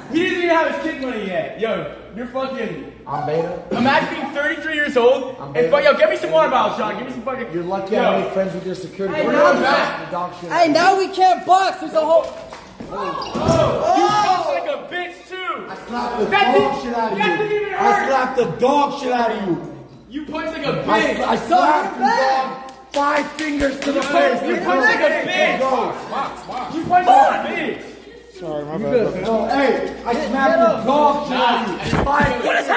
He doesn't even have his kid money yet. Yo, you're fucking. I'm beta. Imagine being 33 years old and yo, get me some water bottles, Sean. Give me some fucking. You're lucky I made friends with your security. Hey, now we can't box. There's a whole. You punch like a bitch too. I slapped the dog shit out of you. That didn't even hurt. I slapped the dog shit out of you. You punch like a bitch. I slapped you, dog. 5 fingers to the face. You punch like a bitch. You punch like a bitch. Sorry, my bad. No, hey, I slapped the dog shit out of you.